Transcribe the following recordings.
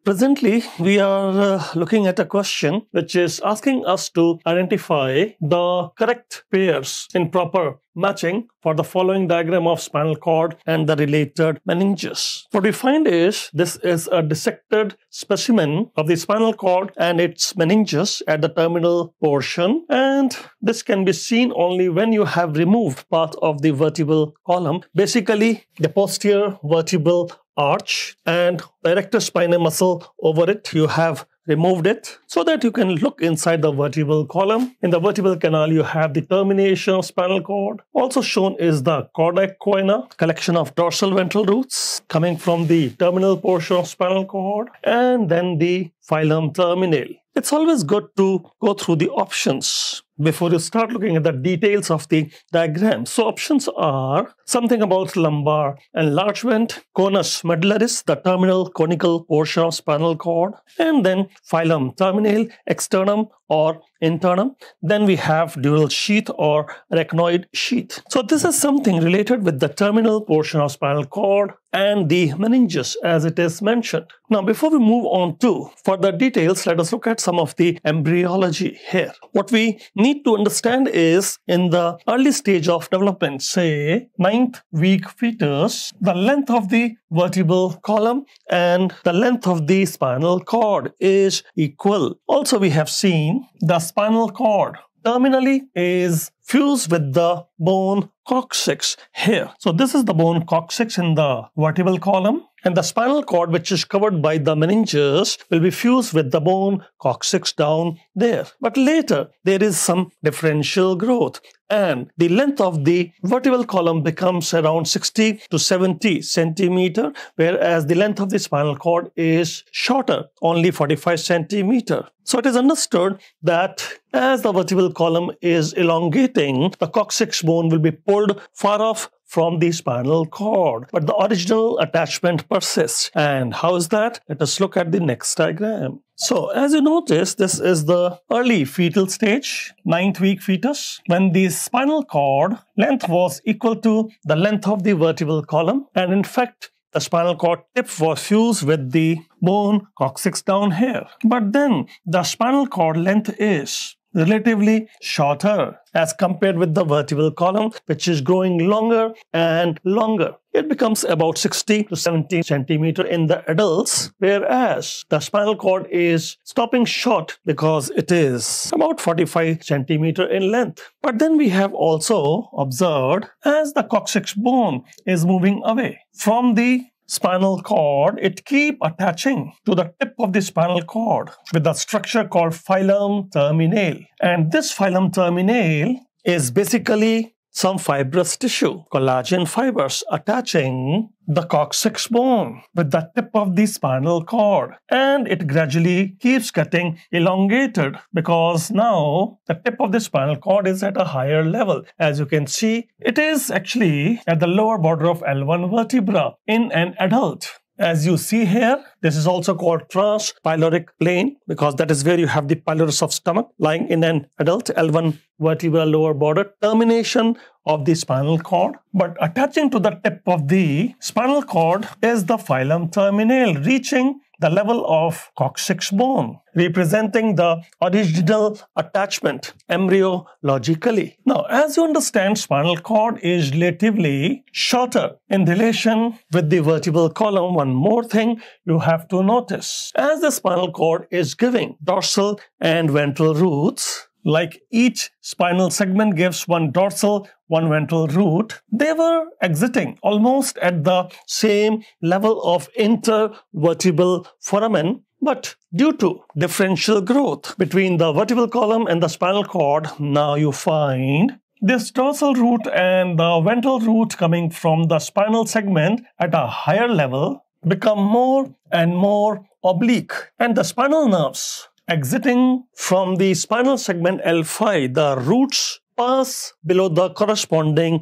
Presently, we are looking at a question which is asking us to identify the correct pairs in proper matching for the following diagram of spinal cord and the related meninges. What we find is this is a dissected specimen of the spinal cord and its meninges at the terminal portion, and this can be seen only when you have removed part of the vertebral column, basically the posterior vertebral arch and the erector spinae muscle over it. You have removed it so that you can look inside the vertebral column. In the vertebral canal, you have the termination of spinal cord. Also shown is the chorda equina, collection of dorsal ventral roots coming from the terminal portion of spinal cord, and then the filum terminale. It's always good to go through the options before you start looking at the details of the diagram. So options are something about lumbar enlargement, conus medullaris, the terminal conical portion of spinal cord, and then filum terminale, externum or internum. Then we have dural sheath or arachnoid sheath. So this is something related with the terminal portion of spinal cord and the meninges as it is mentioned. Now before we move on to further details, let us look at some of the embryology here. What we need to understand is in the early stage of development, say 9th week fetus, the length of the vertebral column and the length of the spinal cord is equal. Also we have seen the spinal cord terminally is fused with the bone coccyx here. So this is the bone coccyx in the vertebral column, and the spinal cord, which is covered by the meninges, will be fused with the bone coccyx down there. But later there is some differential growth and the length of the vertebral column becomes around 60 to 70 centimeter, whereas the length of the spinal cord is shorter, only 45 centimeter. So it is understood that as the vertebral column is elongating, the coccyx bone will be pulled far off from the spinal cord, but the original attachment persists. And how is that? Let us look at the next diagram. So as you notice, this is the early fetal stage, 9th week fetus, when the spinal cord length was equal to the length of the vertebral column, and in fact the spinal cord tip was fused with the bone coccyx down here. But then the spinal cord length is relatively shorter as compared with the vertebral column, which is growing longer and longer. It becomes about 60 to 70 centimeter in the adults, whereas the spinal cord is stopping short because it is about 45 centimeter in length. But then we have also observed as the coccyx bone is moving away from the spinal cord, it keeps attaching to the tip of the spinal cord with a structure called filum terminale. And this filum terminale is basically some fibrous tissue, collagen fibers attaching the coccyx bone with the tip of the spinal cord, and it gradually keeps getting elongated because now the tip of the spinal cord is at a higher level. As you can see, it is actually at the lower border of L1 vertebra in an adult. As you see here, this is also called transpyloric plane because that is where you have the pylorus of stomach lying in an adult L1 vertebra lower border termination of the spinal cord. But attaching to the tip of the spinal cord is the filum terminale, reaching the level of coccyx bone, representing the original attachment embryologically. Now, as you understand, spinal cord is relatively shorter in relation with the vertebral column. One more thing you have to notice. As the spinal cord is giving dorsal and ventral roots, like each spinal segment gives one dorsal, one ventral root, they were exiting almost at the same level of intervertebral foramen. But due to differential growth between the vertebral column and the spinal cord, now you find this dorsal root and the ventral root coming from the spinal segment at a higher level become more and more oblique, and the spinal nerves exiting from the spinal segment L5, the roots pass below the corresponding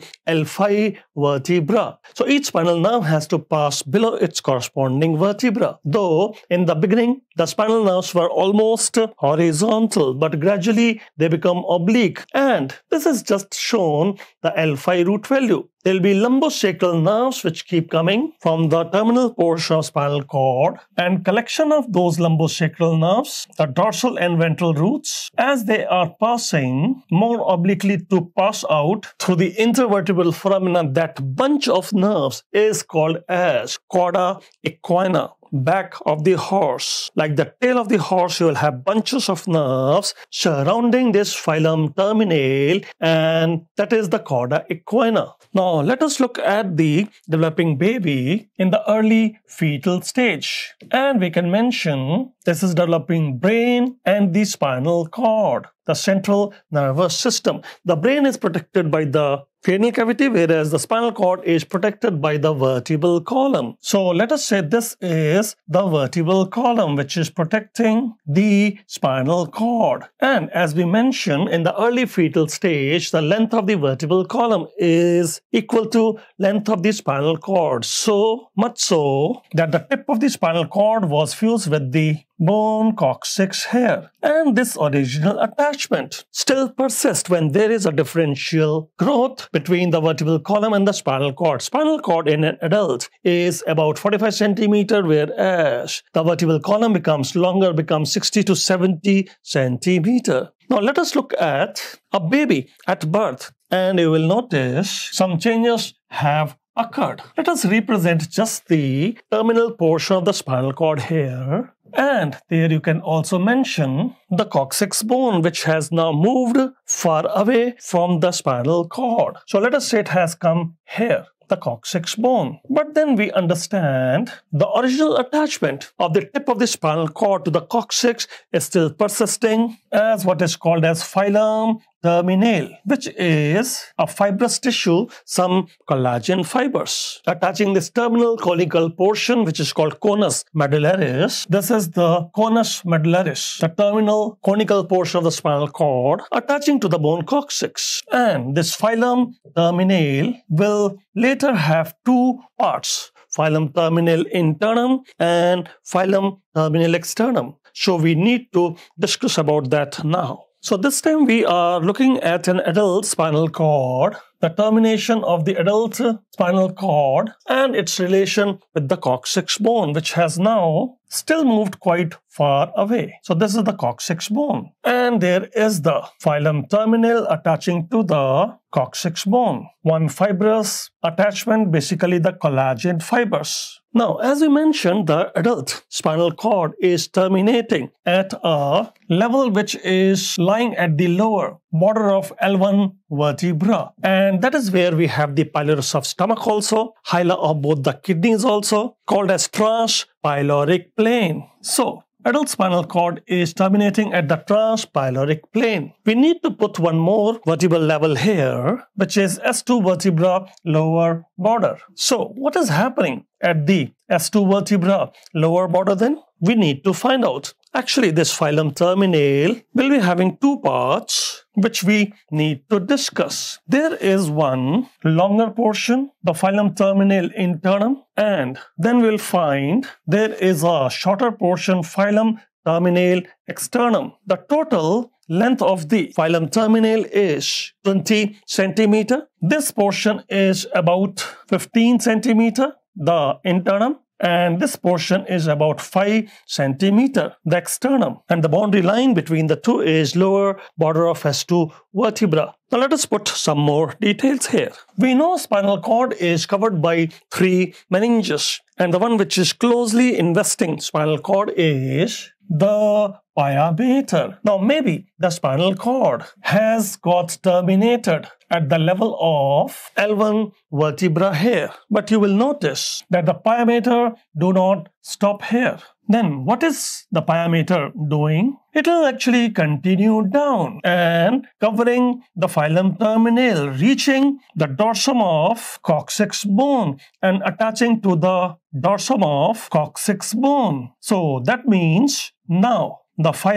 L5 vertebra. So each spinal nerve has to pass below its corresponding vertebra. Though in the beginning, the spinal nerves were almost horizontal, but gradually they become oblique. And this is just shown the L5 root value. There will be lumbosacral nerves which keep coming from the terminal portion of spinal cord, and collection of those lumbosacral nerves, the dorsal and ventral roots, as they are passing more obliquely to pass out through the intervertebral foramina, that bunch of nerves is called as cauda equina. Back of the horse. Like the tail of the horse, you will have bunches of nerves surrounding this filum terminale, and that is the cauda equina. Now, let us look at the developing baby in the early fetal stage. And we can mention this is developing brain and the spinal cord, the central nervous system. The brain is protected by the cranial cavity, whereas the spinal cord is protected by the vertebral column. So let us say this is the vertebral column which is protecting the spinal cord. And as we mentioned, in the early fetal stage, the length of the vertebral column is equal to length of the spinal cord. So much so that the tip of the spinal cord was fused with the bone coccyx hair. And this original attachment still persists when there is a differential growth between the vertebral column and the spinal cord. Spinal cord in an adult is about 45 centimeter, whereas the vertebral column becomes longer, becomes 60 to 70 centimeter. Now let us look at a baby at birth, and you will notice some changes have occurred. Let us represent just the terminal portion of the spinal cord here. And there you can also mention the coccyx bone, which has now moved far away from the spinal cord. So let us say it has come here, the coccyx bone. But then we understand the original attachment of the tip of the spinal cord to the coccyx is still persisting as what is called as filum terminale, which is a fibrous tissue, some collagen fibers attaching this terminal conical portion, which is called conus medullaris. This is the conus medullaris, the terminal conical portion of the spinal cord attaching to the bone coccyx. And this filum terminale will later have two parts, filum terminale internum and filum terminale externum. So we need to discuss about that now. So this time we are looking at an adult spinal cord, the termination of the adult spinal cord and its relation with the coccyx bone, which has now still moved quite far away. So this is the coccyx bone, and there is the filum terminale attaching to the coccyx bone. One fibrous attachment, basically the collagen fibers. Now, as we mentioned, the adult spinal cord is terminating at a level which is lying at the lower border of L1 vertebra. And that is where we have the pylorus of stomach also, hila of both the kidneys also, called as transpyloric plane. So, adult spinal cord is terminating at the transpyloric plane. We need to put one more vertebral level here, which is S2 vertebra lower border. So what is happening at the S2 vertebra lower border then? We need to find out. Actually, this filum terminale will be having two parts which we need to discuss. There is one longer portion, the filum terminale internum, and then we'll find there is a shorter portion, filum terminale externum. The total length of the filum terminale is 20 centimeter. This portion is about 15 centimeter, the internum, and this portion is about 5 centimeter, the externum. And the boundary line between the two is lower border of S2 vertebra. Now let us put some more details here. We know spinal cord is covered by 3 meninges, and the one which is closely investing spinal cord is the pia mater. Now maybe the spinal cord has got terminated at the level of L1 vertebra here, but you will notice that the pia mater do not stop here. Then what is the pia mater doing? It will actually continue down and covering the filum terminale, reaching the dorsum of coccyx bone and attaching to the dorsum of coccyx bone. So that means now the filum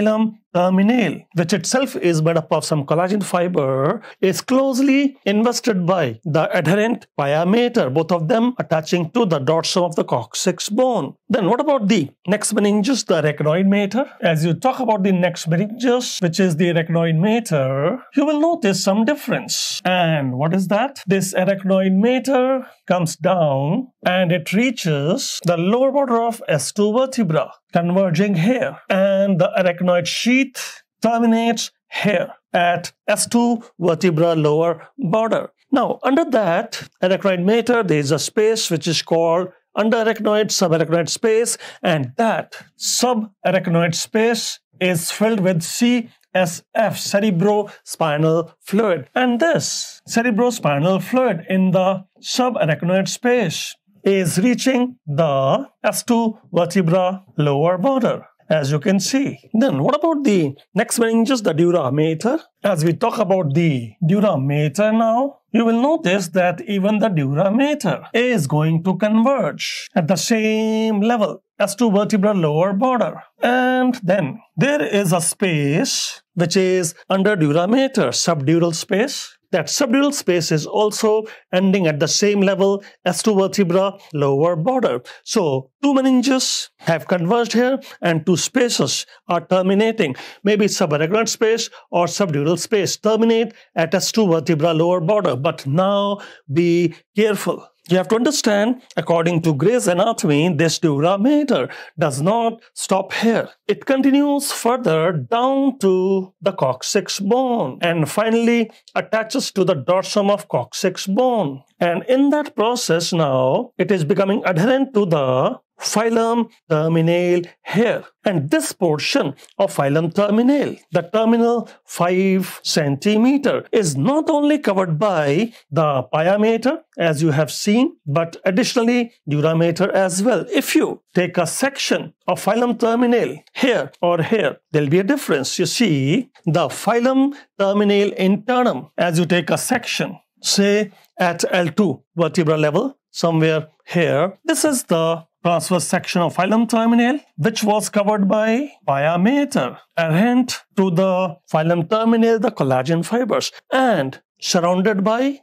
terminale, which itself is made up of some collagen fiber, is closely invested by the adherent pia mater, both of them attaching to the dorsum of the coccyx bone. Then what about the next meninges, the arachnoid mater? As you talk about the next meninges, which is the arachnoid mater, you will notice some difference. And what is that? This arachnoid mater comes down and it reaches the lower border of S2 vertebra, converging here. And the arachnoid sheath terminates here at S2 vertebra lower border. Now, under that arachnoid mater, there is a space which is called underarachnoid subarachnoid space, and that subarachnoid space is filled with CSF, cerebrospinal fluid. And this cerebrospinal fluid in the subarachnoid space is reaching the S2 vertebra lower border, as you can see. Then what about the next meninges, the dura mater? As we talk about the dura mater now, you will notice that even the dura mater is going to converge at the same level, S2 vertebra lower border. And then there is a space which is under dura mater, subdural space. That subdural space is also ending at the same level, S2 vertebra lower border. So two meninges have converged here and two spaces are terminating. Maybe subarachnoid space or subdural space terminate at S2 vertebra lower border. But now be careful. You have to understand, according to Gray's anatomy, this dura mater does not stop here. It continues further down to the coccyx bone and finally attaches to the dorsum of coccyx bone. And in that process now, it is becoming adherent to the phylum terminale here. And this portion of phylum terminale, the terminal 5 centimeter, is not only covered by the pia mater, as you have seen, but additionally dura mater as well. If you take a section of phylum terminale here or here, there will be a difference. You see, the phylum terminale internum, as you take a section, say at L2 vertebra level, somewhere here, this is the transverse section of phylum terminale, which was covered by pia mater, adherent to the phylum terminale, the collagen fibers, and surrounded by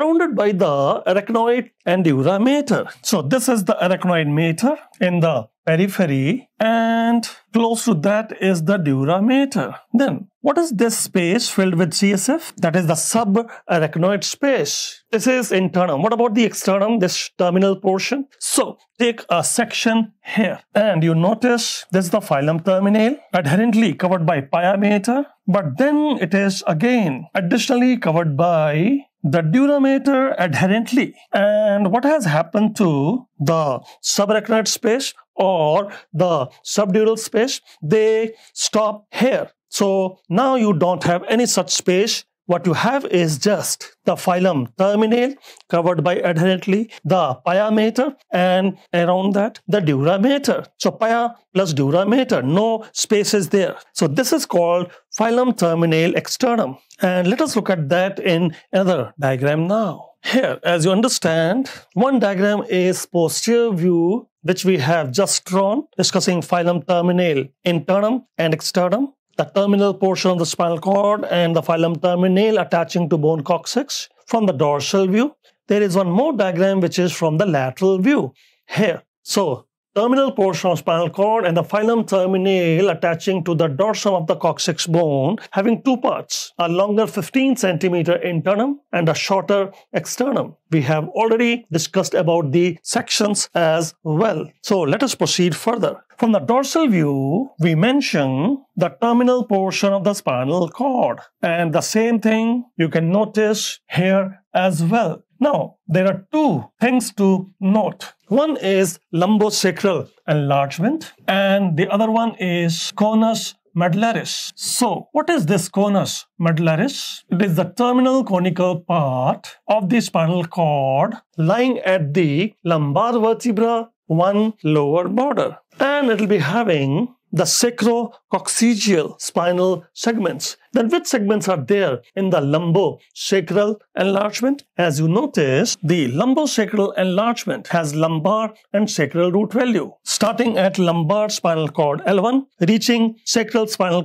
the arachnoid and dura mater. So this is the arachnoid mater in the periphery, and close to that is the dura mater. Then what is this space filled with CSF? That is the subarachnoid space. This is internum. What about the externum, this terminal portion? So take a section here and you notice this is the phylum terminale, adherently covered by pia mater, but then it is again additionally covered by the dura mater adherently. And what has happened to the subarachnoid space or the subdural space? They stop here. So now you don't have any such space. What you have is just the phylum terminale covered by adherently the pia mater, and around that the dura mater. So pia plus dura mater, no spaces there. So this is called phylum terminale externum. And let us look at that in another diagram now. Here, as you understand, one diagram is posterior view, which we have just drawn, discussing phylum terminale internum and externum, the terminal portion of the spinal cord and the phylum terminale attaching to bone coccyx from the dorsal view. There is one more diagram which is from the lateral view here. So terminal portion of spinal cord and the phylum terminale attaching to the dorsum of the coccyx bone, having two parts, a longer 15 centimeter internum and a shorter externum. We have already discussed about the sections as well. So let us proceed further. From the dorsal view, we mention the terminal portion of the spinal cord, and the same thing you can notice here as well. Now, there are two things to note. One is lumbosacral enlargement and the other one is conus medullaris. So, what is this conus medullaris? It is the terminal conical part of the spinal cord lying at the lumbar vertebra 1 lower border, and it will be having the sacrococcygeal spinal segments. Then which segments are there in the lumbosacral enlargement? As you notice, the lumbosacral enlargement has lumbar and sacral root value, starting at lumbar spinal cord L1, reaching sacral spinal cord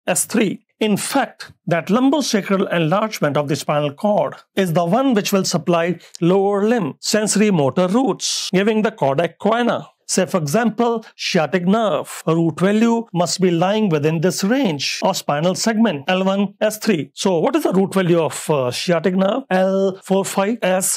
S3. In fact, that lumbosacral enlargement of the spinal cord is the one which will supply lower limb sensory motor roots, giving the cauda equina. Say, for example, sciatic nerve. Root value must be lying within this range of spinal segment L1, S3. So, what is the root value of sciatic nerve? L45,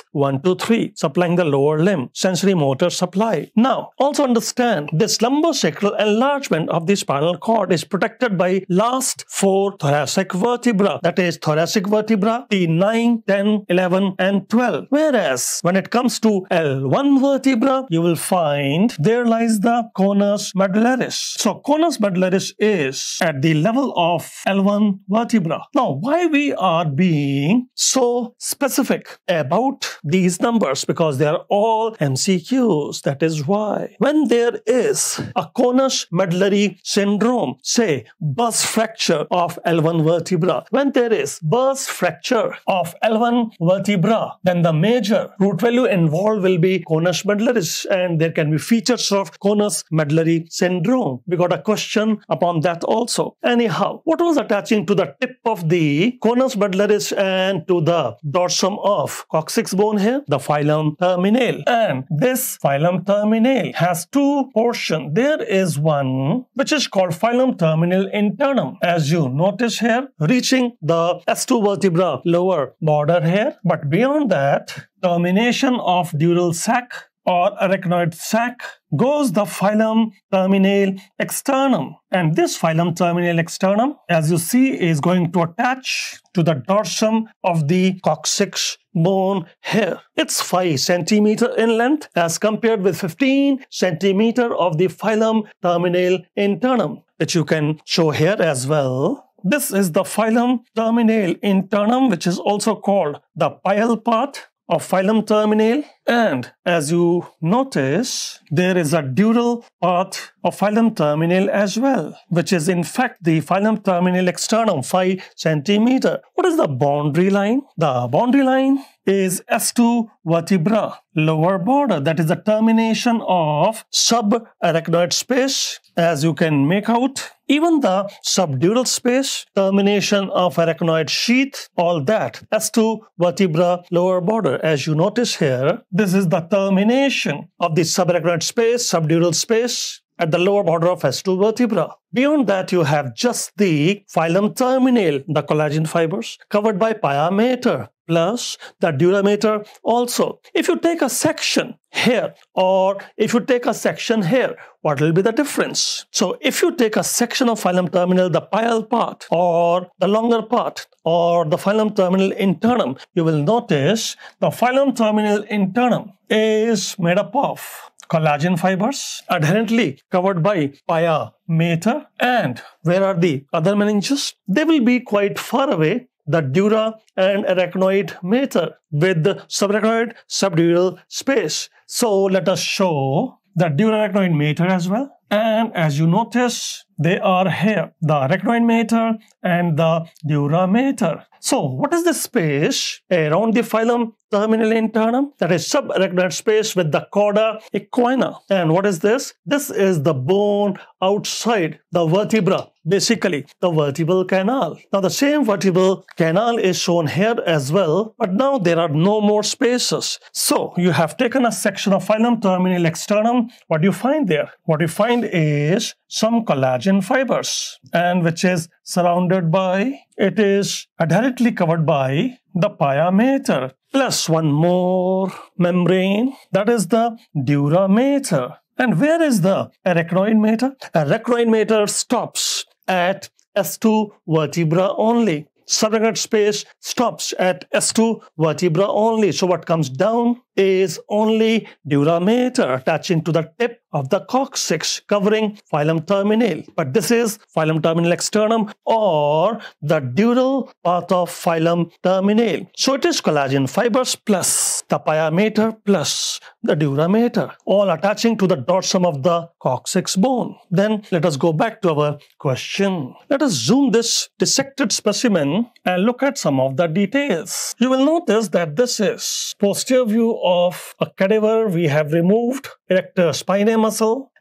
S123, supplying the lower limb sensory motor supply. Now, also understand this lumbosacral enlargement of the spinal cord is protected by last 4 thoracic vertebra, that is thoracic vertebra T9, 10, 11, and 12. Whereas, when it comes to L1 vertebra, you will find there lies the conus medullaris. So conus medullaris is at the level of L1 vertebra. Now, why we are being so specific about these numbers? Because they are all MCQs. That is why. When there is a conus medullary syndrome, say burst fracture of L1 vertebra, when there is burst fracture of L1 vertebra, then the major root value involved will be conus medullaris, and there can be features of conus medullary syndrome. We got a question upon that also. Anyhow, what was attaching to the tip of the conus medullaris and to the dorsum of coccyx bone here? The filum terminale. And this filum terminale has two portions. There is one which is called filum terminale internum, as you notice here, reaching the S2 vertebra lower border here. But beyond that, termination of dural sac or arachnoid sac goes the filum terminale externum. And this filum terminale externum, as you see, is going to attach to the dorsum of the coccyx bone here. It's 5 centimeter in length as compared with 15 centimeter of the filum terminale internum, which you can show here as well. This is the filum terminale internum, which is also called the pial part of filum terminale. And as you notice, there is a dural part of filum terminale as well, which is in fact the filum terminale externum, 5 centimeter. What is the boundary line? The boundary line is S2 vertebra lower border, that is the termination of subarachnoid space, as you can make out. Even the subdural space, termination of arachnoid sheath, all that, S2 vertebra lower border. As you notice here, this is the termination of the subarachnoid space, subdural space at the lower border of S2 vertebra. Beyond that, you have just the filum terminale, the collagen fibers, covered by pia mater, plus the dura mater also. If you take a section here or if you take a section here, what will be the difference? So if you take a section of filum terminale, the pial part or the longer part or the filum terminale internum, you will notice the filum terminale internum is made up of collagen fibers adherently covered by pia mater. And where are the other meninges? They will be quite far away, the dura and arachnoid mater with the subarachnoid subdural space. So let us show the dura arachnoid mater as well. And as you notice, they are here, the arachnoid mater and the dura mater. So what is the space around the filum terminale internum? That is subarachnoid space with the cauda equina. And what is this? This is the bone outside the vertebra, basically the vertebral canal. Now the same vertebral canal is shown here as well, but now there are no more spaces. So you have taken a section of filum terminale externum. What do you find there? What you find is some collagen fibers, and which is surrounded by, it is adherently covered by the pia mater, plus one more membrane, that is the dura mater. And where is the arachnoid mater? Arachnoid mater stops at S2 vertebra only. Subarachnoid space stops at S2 vertebra only. So what comes down is only dura mater attaching to the tip of the coccyx, covering filum terminale. But this is filum terminale externum or the dural part of filum terminale. So it is collagen fibers plus the pia mater plus the dura mater, all attaching to the dorsum of the coccyx bone. Then let us go back to our question. Let us zoom this dissected specimen and look at some of the details. You will notice that this is posterior view of a cadaver. We have removed erector spinae muscle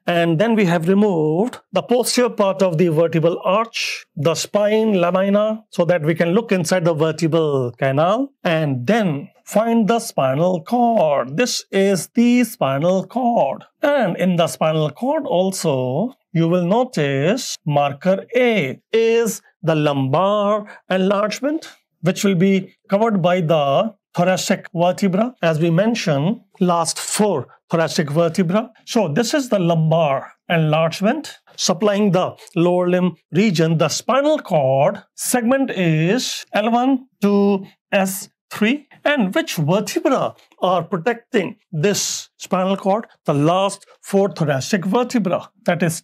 And then we have removed the posterior part of the vertebral arch, the spine lamina, so that we can look inside the vertebral canal and then find the spinal cord. This is the spinal cord. And in the spinal cord also, you will notice marker A is the lumbar enlargement, which will be covered by the thoracic vertebra, as we mentioned, last 4 thoracic vertebra. So this is the lumbar enlargement supplying the lower limb region. The spinal cord segment is L1 to S3. And which vertebra are protecting this spinal cord? The last 4 thoracic vertebra, that is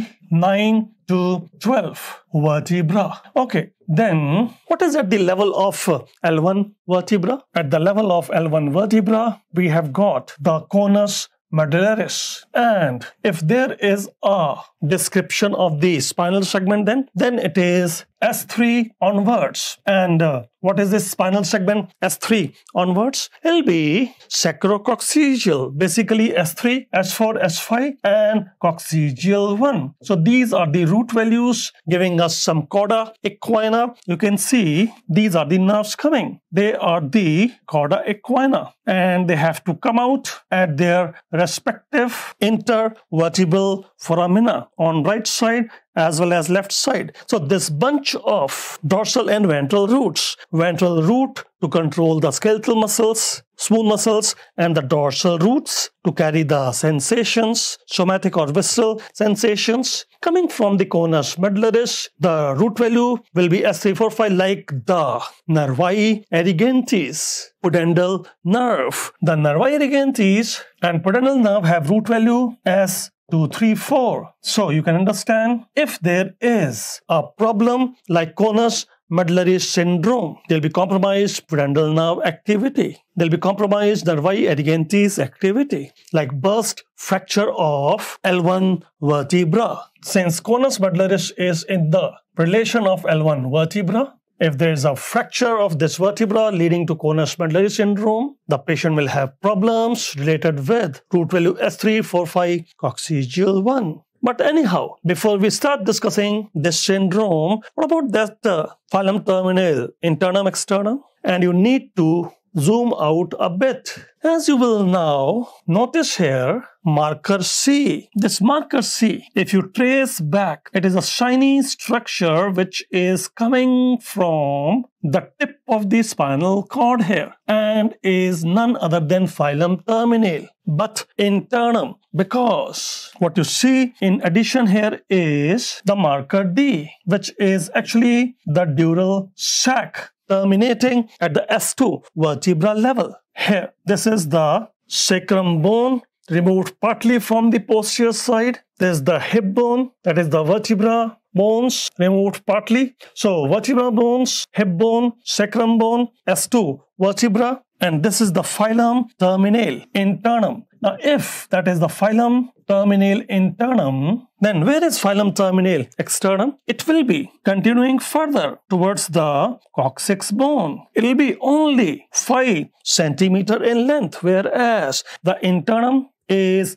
T9 to 12 vertebra. Okay, then what is at the level of L1 vertebra? At the level of L1 vertebra, we have got the conus medullaris. And if there is a description of the spinal segment, then it is S3 onwards. And what is this spinal segment S3 onwards? It'll be sacrococcygeal, basically S3, S4, S5 and coccygeal 1. So these are the root values giving us some cauda equina. You can see these are the nerves coming. They are the cauda equina and they have to come out at their respective intervertebral foramina on right side as well as left side. So this bunch of dorsal and ventral roots, ventral root to control the skeletal muscles, smooth muscles, and the dorsal roots to carry the sensations, somatic or visceral sensations. Coming from the conus medullaris, the root value will be S345 like the nervi erigantes, pudendal nerve. The nervi erigantes and pudendal nerve have root value as 2, 3, 4. So you can understand if there is a problem like conus medullaris syndrome, there will be compromised pudendal nerve activity. There will be compromised nervi erigantes activity like burst fracture of L1 vertebra. Since conus medullaris is in the relation of L1 vertebra, if there is a fracture of this vertebra leading to conus medullaris syndrome, the patient will have problems related with root value S345 coccygeal 1. But anyhow, before we start discussing this syndrome, what about that filum terminale, internum, externum? And you need to zoom out a bit. As you will now notice here, marker C. This marker C, if you trace back, it is a shiny structure which is coming from the tip of the spinal cord here and is none other than filum terminale, but internum, because what you see in addition here is the marker D, which is actually the dural sac terminating at the S2 vertebra level. Here, this is the sacrum bone removed partly from the posterior side. There's the hip bone, that is the vertebra bones removed partly. So vertebra bones, hip bone, sacrum bone, S2 vertebra, and this is the filum terminale internum. Now, if that is the filum terminale internum, then where is filum terminale externum? It will be continuing further towards the coccyx bone. It will be only 5 centimeter in length, whereas the internum is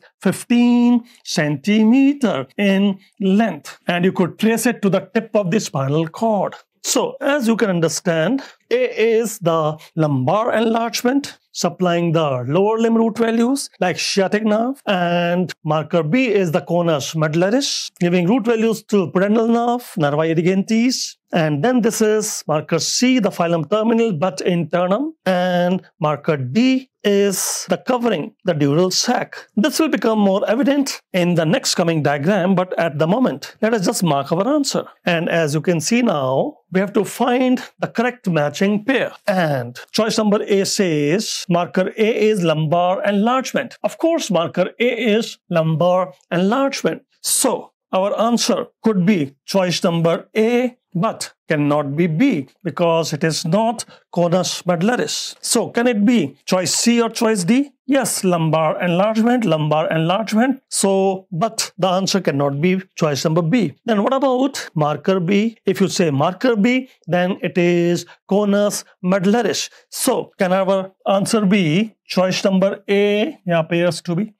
15 centimeter in length. And you could trace it to the tip of the spinal cord. So, as you can understand, A is the lumbar enlargement, supplying the lower limb root values like sciatic nerve, and marker B is the conus medullaris, giving root values to pudendal nerve, nervi erigantes, and then this is marker C, the filum terminale but internum, and marker D is the covering, the dural sac. This will become more evident in the next coming diagram, but at the moment, let us just mark our answer. And as you can see now, we have to find the correct matching pair. And choice number A says marker A is lumbar enlargement. Of course, marker A is lumbar enlargement. So our answer could be choice number A, but cannot be B because it is not conus medullaris. So can it be choice C or choice D? Yes, lumbar enlargement. So, but the answer cannot be choice number B. Then what about marker B? If you say marker B, then it is conus medullaris. So, can our answer be choice number A? Here appears to be.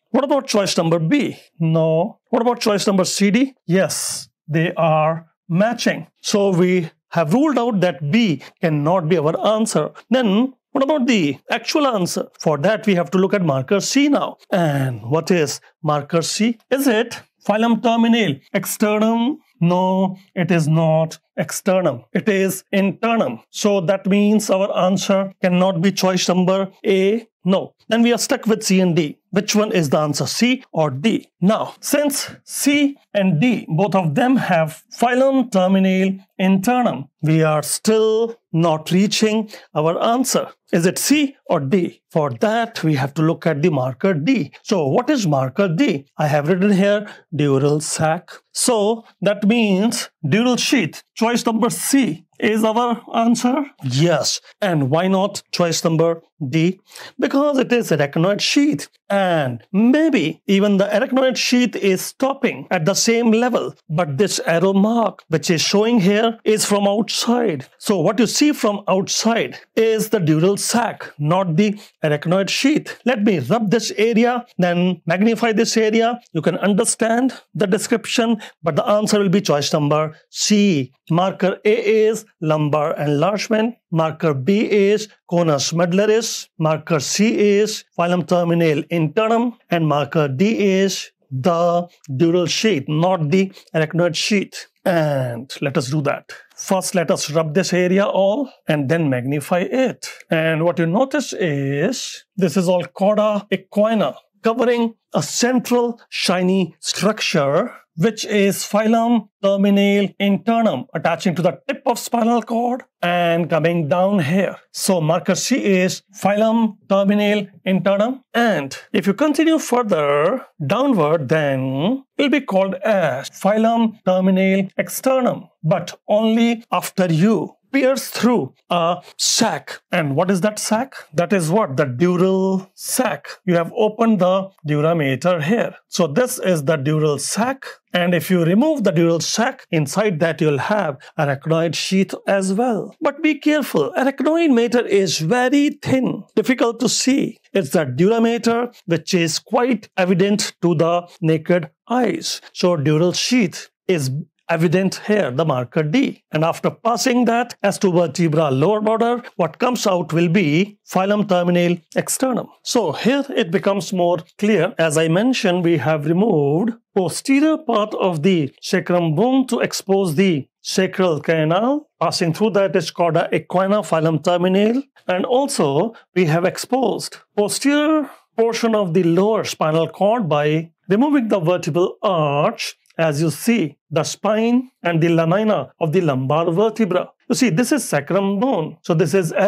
What about choice number B? No. What about choice number CD? Yes, they are matching. So we have ruled out that B cannot be our answer. Then what about the actual answer? For that, we have to look at marker C now. And what is marker C? Is it phylum Terminale externum? No, it is not externum. It is internum. So that means our answer cannot be choice number A. No. Then we are stuck with C and D. Which one is the answer, C or D? Now, since C and D, both of them have phylum Terminale internum, we are still not reaching our answer. Is it C or D? For that, we have to look at the marker D. So what is marker D? I have written here dural sac. So that means dural sheath. Choice number C is our answer? Yes. And why not choice number D? Because it is arachnoid sheath. And maybe even the arachnoid sheath is stopping at the same level. But this arrow mark which is showing here is from outside. So what you see from outside is the dural sac, not the arachnoid sheath. Let me rub this area, then magnify this area. You can understand the description, but the answer will be choice number C. Marker A is lumbar enlargement. Marker B is conus medullaris. Marker C is phylum Terminale internum. And marker D is the dural sheath, not the arachnoid sheath. And let us do that. First, let us rub this area all and then magnify it. And what you notice is this is all cauda equina, covering a central shiny structure which is phylum Terminale internum, attaching to the tip of spinal cord and coming down here. So marker C is phylum Terminale internum. And if you continue further downward, then it will be called as phylum Terminale externum, but only after you pierce through a sac. And what is that sac? That is what? The dural sac. You have opened the durameter here. So this is the dural sac. And if you remove the dural sac, inside that you'll have arachnoid sheath as well. But be careful, arachnoid mater is very thin, difficult to see. It's the durameter which is quite evident to the naked eyes. So dural sheath is evident here, the marker D. And after passing that as to vertebra lower border, what comes out will be phylum Terminale externum. So here it becomes more clear. As I mentioned, we have removed posterior part of the sacrum bone to expose the sacral canal. Passing through that is cauda equina, phylum Terminale. And also we have exposed posterior portion of the lower spinal cord by removing the vertebral arch. As you see, the spine and the lamina of the lumbar vertebra. You see, this is sacrum bone. So this is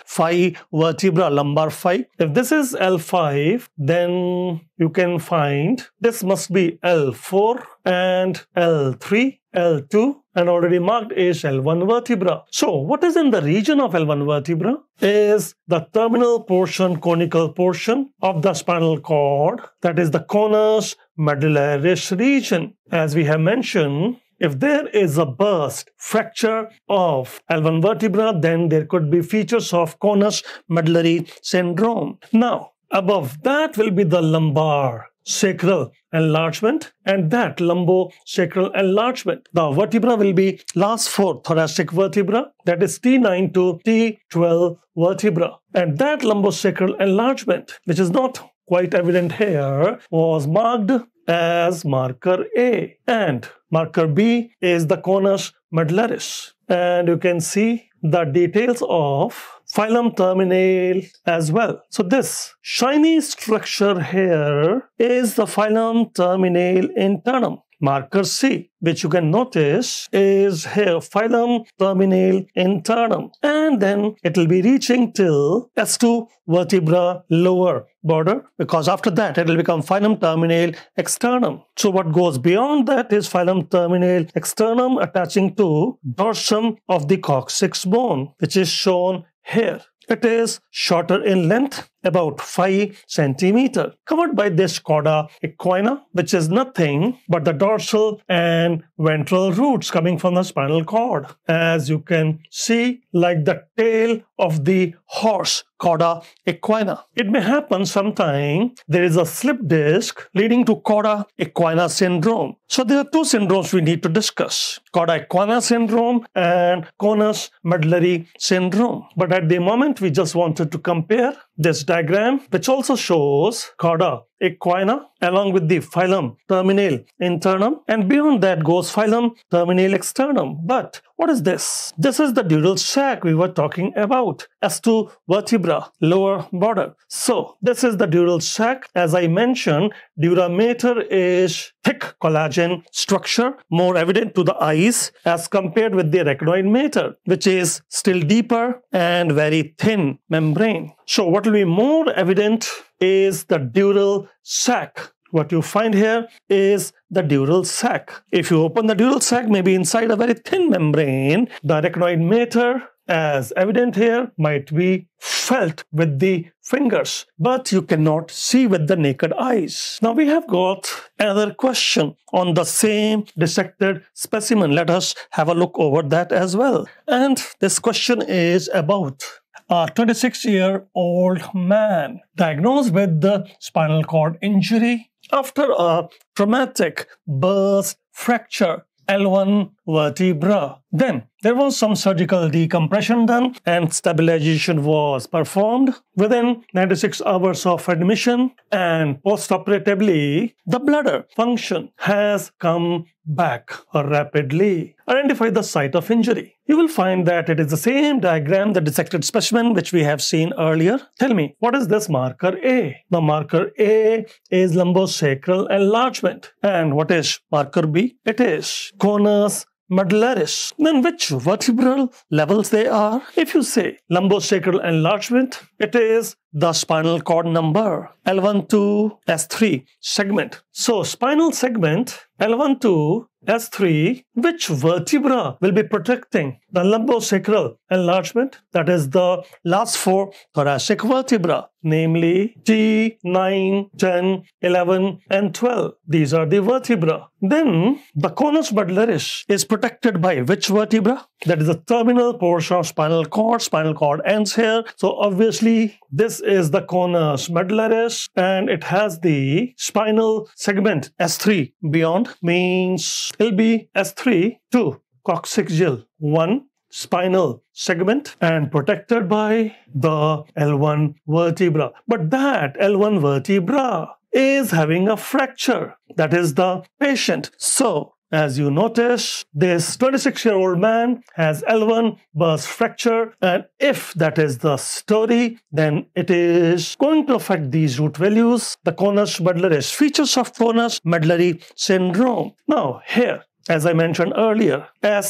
L5 vertebra, lumbar 5. If this is L5, then you can find this must be L4 and L3, L2, and already marked is L1 vertebra. So what is in the region of L1 vertebra is the terminal portion, conical portion of the spinal cord. That is the conus medullaris region. As we have mentioned, if there is a burst, fracture of L1 vertebra, then there could be features of conus medullary syndrome. Now, above that will be the lumbar sacral enlargement, and that lumbosacral enlargement, the vertebra will be last four thoracic vertebra, that is T9 to T12 vertebra. And that lumbosacral enlargement, which is not quite evident here, was marked as marker A. And marker B is the conus medullaris. And you can see the details of phylum Terminale as well. So this shiny structure here is the phylum Terminale internum. Marker C, which you can notice is here, phylum Terminale internum. And then it will be reaching till S2 vertebra lower border, because after that it will become phylum Terminale externum. So what goes beyond that is phylum Terminale externum attaching to dorsum of the coccyx bone, which is shown here. It is shorter in length about 5 centimeter, covered by this chorda equina, which is nothing but the dorsal and ventral roots coming from the spinal cord. As you can see, like the tail of the horse, chorda equina. It may happen sometime there is a slip disc leading to chorda equina syndrome. So there are two syndromes we need to discuss: chorda equina syndrome and conus medullary syndrome. But at the moment, we just wanted to compare this diagram, which also shows chorda equina along with the filum terminale internum, and beyond that goes filum terminale externum. But what is this? This is the dural sac we were talking about, S2 vertebra, lower border. So this is the dural sac. As I mentioned, dura mater is thick collagen structure, more evident to the eyes as compared with the arachnoid mater, which is still deeper and very thin membrane. So what will be more evident is the dural sac. What you find here is the dural sac. If you open the dural sac, maybe inside a very thin membrane, the arachnoid mater, as evident here, might be felt with the fingers, but you cannot see with the naked eyes. Now we have got another question on the same dissected specimen. Let us have a look over that as well. And this question is about a 26-year-old man diagnosed with the spinal cord injury after a traumatic burst fracture L1 vertebra. Then there was some surgical decompression done and stabilization was performed. Within 96 hours of admission and postoperatively, the bladder function has come back rapidly. Identify the site of injury. You will find that it is the same diagram, the dissected specimen, which we have seen earlier. Tell me, what is this marker A? The marker A is lumbosacral enlargement. And what is marker B? It is conus medullaris. Then which vertebral levels they are? If you say lumbosacral enlargement, it is the spinal cord number L1 to S3 segment. So spinal segment L1 to S3, which vertebra will be protecting the lumbosacral enlargement? That is the last 4 thoracic vertebra, namely T, 9, 10, 11, and 12. These are the vertebra. Then the conus medullaris is protected by which vertebra? That is the terminal portion of spinal cord. Spinal cord ends here. So obviously this is the conus medullaris and it has the spinal segment S3 beyond, means it'll be S3 to coccygeal 1 spinal segment and protected by the L1 vertebra. But that L1 vertebra is having a fracture. That is the patient. So as you notice, this 26-year-old man has L1 burst fracture, and if that is the story, then it is going to affect these root values, the conus medullaris, features of conus medullary syndrome. Now here, as I mentioned earlier,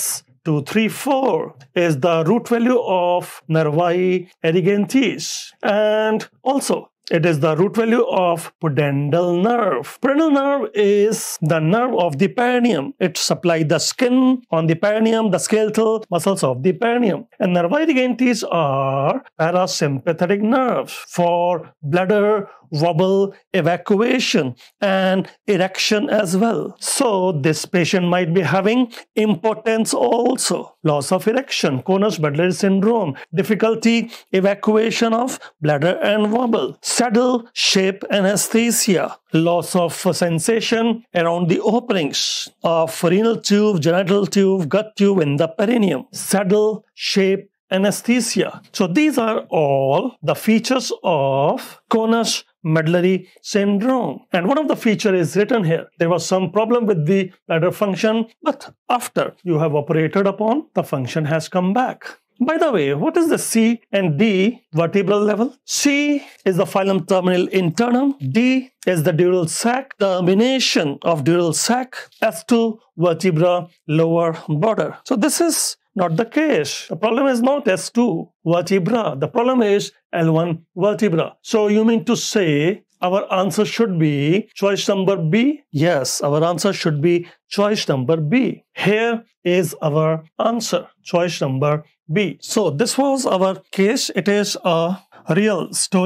S234 is the root value of nervi erigantes, and also it is the root value of pudendal nerve. Pudendal nerve is the nerve of the perineum. It supplies the skin on the perineum, the skeletal muscles of the perineum. And nervi erigantes are parasympathetic nerves for bladder wobble, evacuation, and erection as well. So this patient might be having impotence also, loss of erection, conus medullary syndrome, difficulty evacuation of bladder and wobble, saddle shape anesthesia, loss of sensation around the openings of renal tube, genital tube, gut tube in the perineum, saddle shape anesthesia. So these are all the features of conus medullary syndrome. And one of the features is written here. There was some problem with the bladder function, but after you have operated upon, the function has come back. By the way, what is the C and D vertebral level? C is the filum terminale internum. D is the dural sac, termination of dural sac. S2 vertebra lower border. So this is not the case. The problem is not S2 vertebra. The problem is L1 vertebra. So you mean to say our answer should be choice number B? Yes, our answer should be choice number B. Here is our answer, choice number B. So this was our case. It is a real story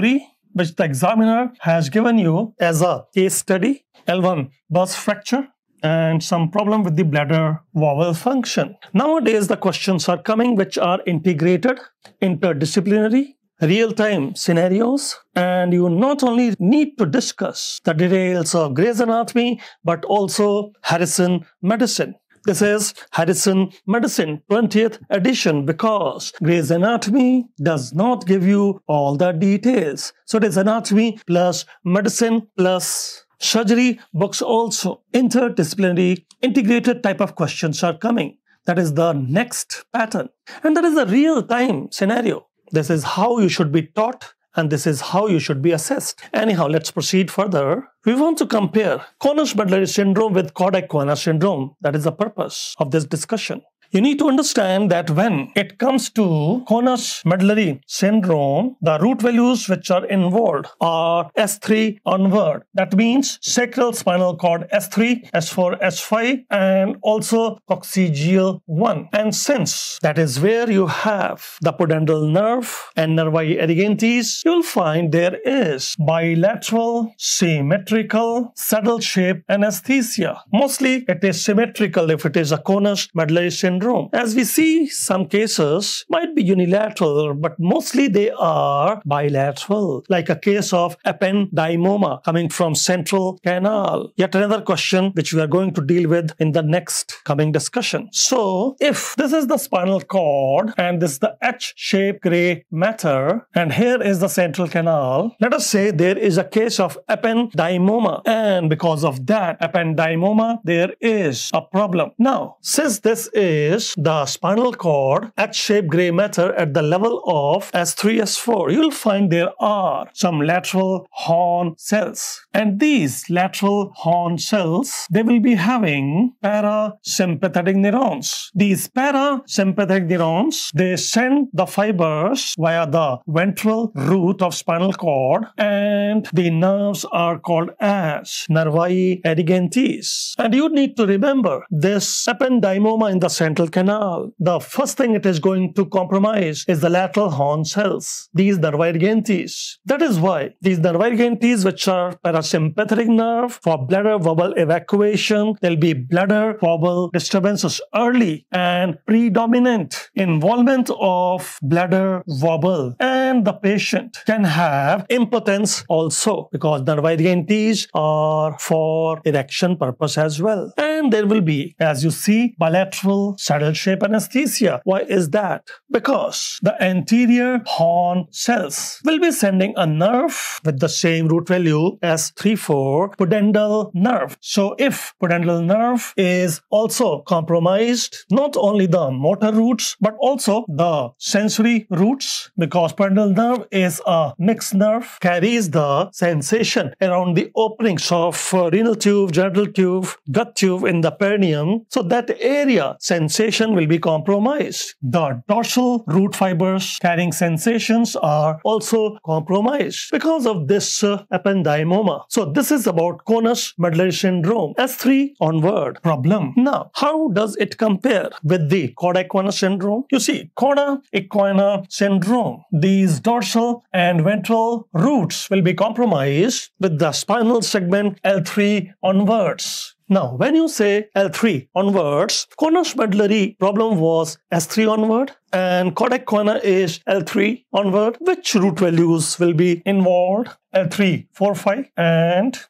which the examiner has given you as a case study. L1, burst fracture and some problem with the bladder vowel function. Nowadays, the questions are coming which are integrated, interdisciplinary, real-time scenarios, and you not only need to discuss the details of Gray's Anatomy, but also Harrison Medicine. This is Harrison Medicine 20th edition because Gray's Anatomy does not give you all the details. So it is anatomy plus medicine plus surgery books also. Interdisciplinary, integrated type of questions are coming. That is the next pattern. And that is a real-time scenario. This is how you should be taught and this is how you should be assessed. Anyhow, let's proceed further. We want to compare Cornish-Medullary syndrome with Kodak-Koena syndrome. That is the purpose of this discussion. You need to understand that when it comes to Cornish-Medullary syndrome, the root values which are involved are S3 onward. That means sacral spinal cord S3, S4, S5, and also coccygeal 1. And since that is where you have the pudendal nerve and nervi erigantes, you will find there is bilateral, symmetrical, saddle-shaped anesthesia. Mostly it is symmetrical if it is a Cornish-Medullary syndrome. As we see, some cases might be unilateral, but mostly they are bilateral, like a case of ependymoma coming from central canal. Yet another question which we are going to deal with in the next coming discussion. So, if this is the spinal cord and this is the H-shaped gray matter, and here is the central canal, let us say there is a case of ependymoma, and because of that ependymoma, there is a problem. Now, since this is the spinal cord H-shaped gray matter at the level of S3, S4, you will find there are some lateral horn cells. And these lateral horn cells, they will be having parasympathetic neurons. These parasympathetic neurons, they send the fibers via the ventral root of spinal cord, and the nerves are called as nervi erigantes. And you need to remember this ependymoma in the central canal. The first thing it is going to compromise is the lateral horn cells, these nervi erigantes. That is why these nervi erigantes, which are parasympathetic nerve for bladder vowel evacuation, there will be bladder vowel disturbances early and predominant involvement of bladder vowel, and the patient can have impotence also because nervi erigantes are for erection purpose as well. And there will be, as you see, bilateral saddle-shaped anesthesia. Why is that? Because the anterior horn cells will be sending a nerve with the same root value as 3-4 pudendal nerve. So if pudendal nerve is also compromised, not only the motor roots but also the sensory roots, because pudendal nerve is a mixed nerve, carries the sensation around the openings of renal tube, genital tube, gut tube in the perineum. So that area sensation will be compromised. The dorsal root fibers carrying sensations are also compromised because of this ependymoma. So this is about Cornish-Medullary syndrome, S3 onward problem. Now, how does it compare with the Kodak-Koena syndrome? You see, Kodak-Koena syndrome, these dorsal and ventral roots will be compromised with the spinal segment L3 onwards. Now, when you say L3 onwards, Cornish-Medullary problem was S3 onward, and Kodak-Koena is L3 onward. Which root values will be involved? L3, 4, 5, and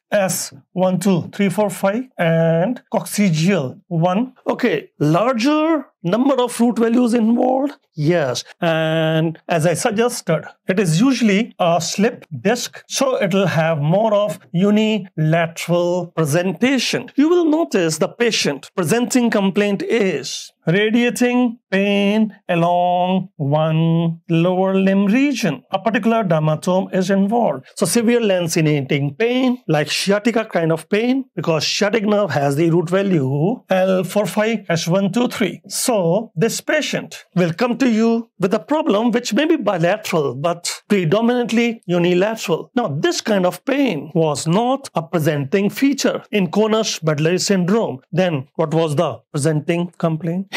S1, 2, 3, 4, 5, and coccygeal 1. Okay, larger number of root values involved? Yes, and as I suggested, it is usually a slip disc, so it will have more of unilateral presentation. You will notice the patient presenting complaint is radiating pain along one lower limb region. A particular dermatome is involved. So severe lancinating pain, like sciatica kind of pain, because sciatic nerve has the root value L45, S123. So this patient will come to you with a problem which may be bilateral, but predominantly unilateral. Now, this kind of pain was not a presenting feature in Cornish-Medullary syndrome. Then what was the presenting complaint?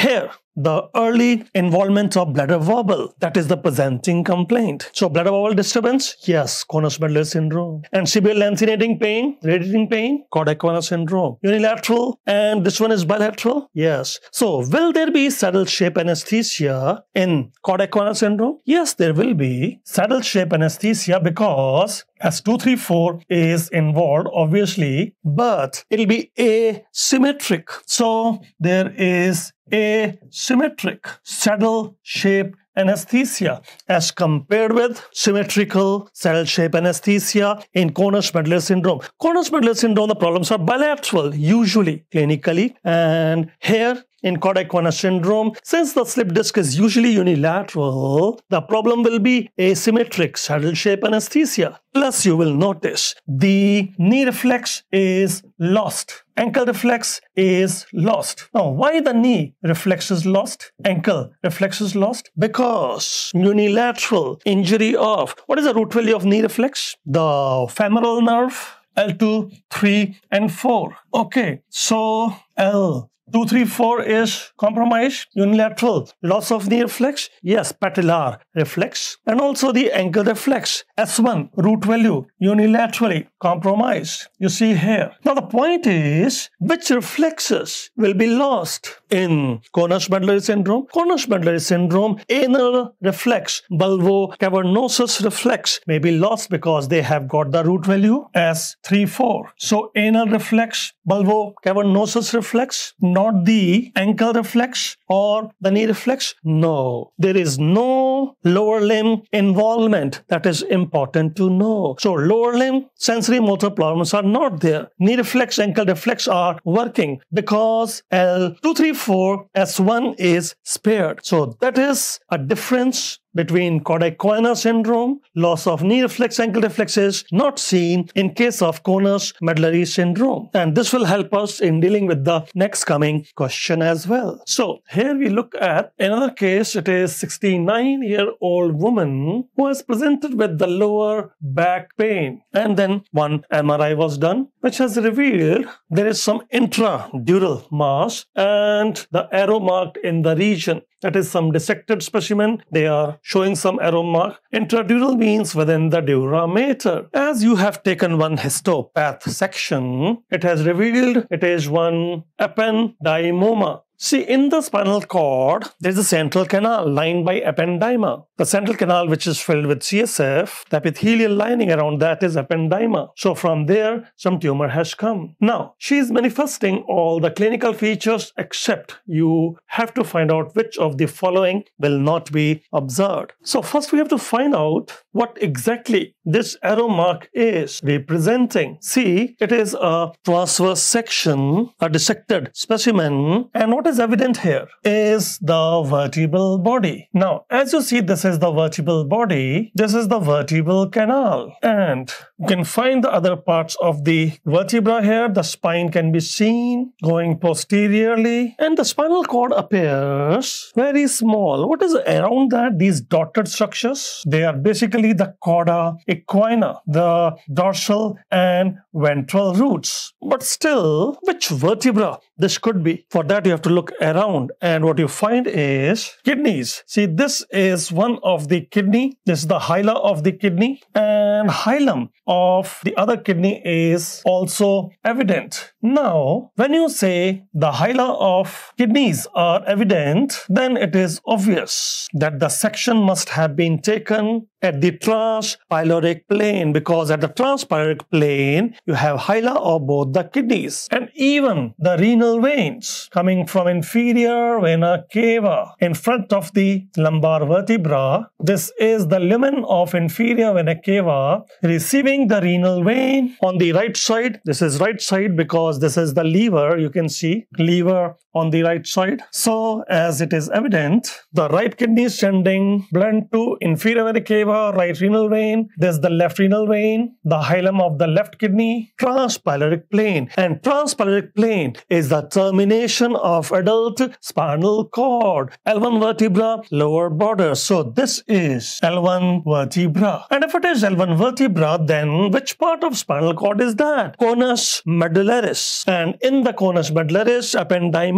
here, the early involvement of bladder wobble, that is the presenting complaint. So bladder wobble disturbance, yes, Cornish-Medleyer syndrome. And severe lancinating pain, radiating pain, Kodak-Koiner syndrome. Unilateral, and this one is bilateral, yes. So will there be saddle shape anesthesia in Kodak-Koiner syndrome? Yes, there will be saddle shape anesthesia because S234 is involved, obviously, but it'll be asymmetric. So there is asymmetric saddle shape anesthesia as compared with symmetrical saddle shape anesthesia in Cornish-Medleyer syndrome. Cornish-Medleyer syndrome, the problems are bilateral, usually clinically, and here in Kodak-Koiner syndrome, since the slip disc is usually unilateral, the problem will be asymmetric saddle shape anesthesia. Plus, you will notice the knee reflex is lost. Ankle reflex is lost. Now, why the knee reflex is lost? Ankle reflex is lost? Because unilateral injury of, what is the root value of knee reflex? The femoral nerve, L2, 3, and 4. Okay, so L2, 3, 4 is compromised, unilateral, loss of knee reflex, yes, patellar reflex, and also the ankle reflex, S1, root value, unilaterally compromised. You see here. Now the point is, which reflexes will be lost in Cornish-Medleyer syndrome? Cornish-Medleyer syndrome, anal reflex, bulbocavernosus reflex may be lost because they have got the root value as 3, 4. So anal reflex, bulbocavernosus reflex, not the ankle reflex or the knee reflex? No. There is no lower limb involvement. That is important to know. So lower limb sensory motor problems are not there. Knee reflex, ankle reflex are working because L234 S1 is spared. So that is a difference between Kodak-Koiner syndrome. Loss of knee reflex, ankle reflex is not seen in case of Cornish-Medleyer syndrome. And this will help us in dealing with the next coming question as well. So here we look at another case. It is 69-year-old woman who has presented with the lower back pain. And then one MRI was done, which has revealed there is some intradural mass and the arrow marked in the region. That is some dissected specimen. They are showing some arrow mark. Intradural means within the dura mater. As you have taken one histopath section, it has revealed it is one ependymoma. See, in the spinal cord, there is a central canal lined by ependyma. The central canal, which is filled with CSF, the epithelial lining around that is ependyma. So from there, some tumor has come. Now, she is manifesting all the clinical features except you have to find out which of the following will not be observed. So first we have to find out what exactly this arrow mark is representing. See, it is a transverse section, a dissected specimen, and what is evident here is the vertebral body. Now, as you see, this is the vertebral body, this is the vertebral canal, and you can find the other parts of the vertebra here. The spine can be seen going posteriorly, and the spinal cord appears very small. What is around that? These dotted structures, they are basically the cauda equina, the dorsal and ventral roots. But still, which vertebra this could be? For that, you have to look around, and what you find is kidneys. See, this is one of the kidney. This is the hila of the kidney, and hilum of the other kidney is also evident. Now, when you say the hila of kidneys are evident, then it is obvious that the section must have been taken at the transpyloric plane, because at the transpyloric plane, you have hila of both the kidneys and even the renal veins coming from inferior vena cava in front of the lumbar vertebra. This is the lumen of inferior vena cava receiving the renal vein on the right side. This is right side because this is the lever. You can see lever on the right side. So as it is evident, the right kidney is sending blood to inferior vena cava, right renal vein. There's the left renal vein, the hilum of the left kidney, transpyloric plane. And transpyloric plane is the termination of adult spinal cord. L1 vertebra, lower border. So this is L1 vertebra. And if it is L1 vertebra, then which part of spinal cord is that? Conus medullaris. And in the conus medullaris, ependymoma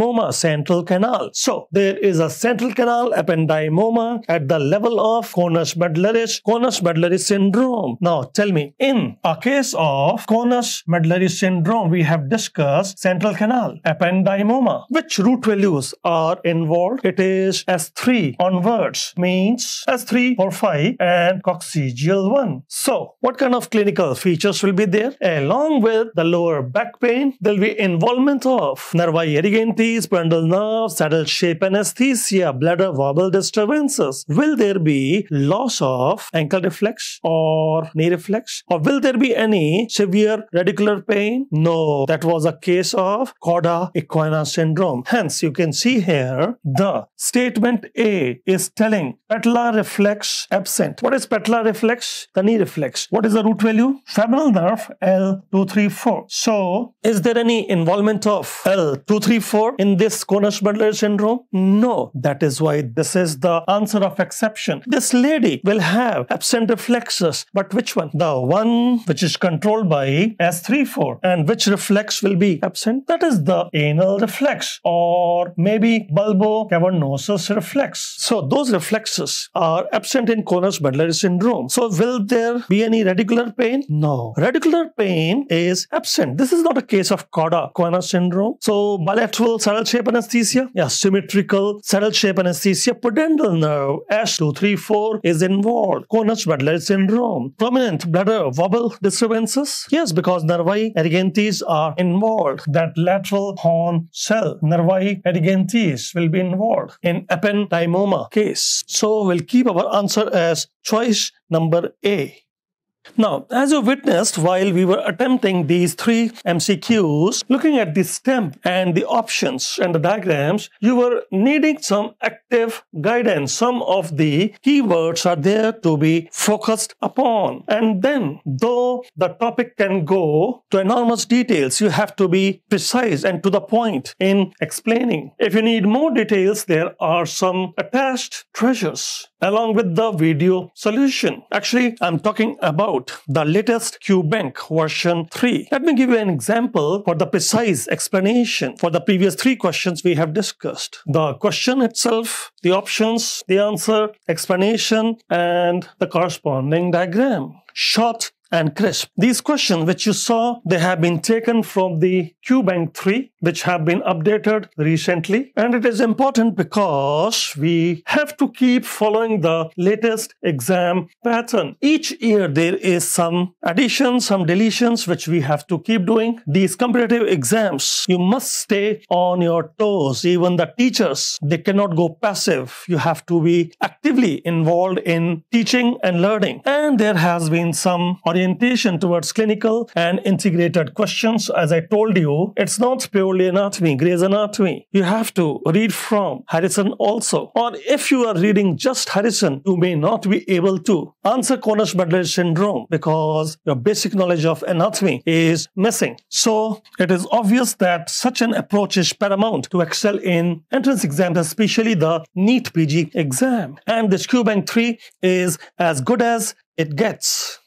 ependymoma, central canal. So there is a central canal ependymoma at the level of conus-medullaris syndrome. Now tell me, in a case of conus-medullaris syndrome, we have discussed central canal ependymoma. Which root values are involved? It is S3 onwards, means S3 or 5 and coccygeal 1. So what kind of clinical features will be there? Along with the lower back pain, there will be involvement of nervi erigantes, pudendal nerve, saddle shape anesthesia, bladder wobble disturbances. Will there be loss of ankle reflex or knee reflex? Or will there be any severe radicular pain? No, that was a case of cauda equina syndrome. Hence, you can see here the statement A is telling patellar reflex absent. What is patellar reflex? The knee reflex. What is the root value? Femoral nerve L234. So, is there any involvement of L234 in this conus-medullary syndrome? No. That is why this is the answer of exception. This lady will have absent reflexes, but which one? The one which is controlled by S34. And which reflex will be absent? That is the anal reflex or maybe bulbocavernosus reflex. So those reflexes are absent in conus-medullary syndrome. So will there be any radicular pain? No. Radicular pain is absent. This is not a case of cauda equina syndrome. So bilateral saddle shape anesthesia, symmetrical saddle shape anesthesia, pudendal nerve S234 is involved. Conus-medullary syndrome. Prominent bladder wobble disturbances? Yes, because nervi erigantes are involved. That lateral horn cell, nervi erigantes, will be involved in ependymoma case. So we'll keep our answer as choice number A. Now, as you witnessed while we were attempting these 3 MCQs, looking at the stem and the options and the diagrams, you were needing some active guidance. Some of the keywords are there to be focused upon. And then, though the topic can go to enormous details, you have to be precise and to the point in explaining. If you need more details, there are some attached treasures along with the video solution. Actually, I'm talking about the latest QBank version 3. Let me give you an example for the precise explanation for the previous 3 questions we have discussed. The question itself, the options, the answer, explanation, and the corresponding diagram. Short and crisp. These questions which you saw, they have been taken from the QBank 3, which have been updated recently. And it is important because we have to keep following the latest exam pattern. Each year there is some additions, some deletions, which we have to keep doing. These competitive exams, you must stay on your toes. Even the teachers, they cannot go passive. You have to be actively involved in teaching and learning. And there has been some orientation towards clinical and integrated questions. As I told you, it's not purely anatomy, Gray's Anatomy. You have to read from Harrison also. Or if you are reading just Harrison, you may not be able to answer conus-medullary syndrome because your basic knowledge of anatomy is missing. So it is obvious that such an approach is paramount to excel in entrance exams, especially the NEET PG exam. And this QBank 3 is as good as it gets.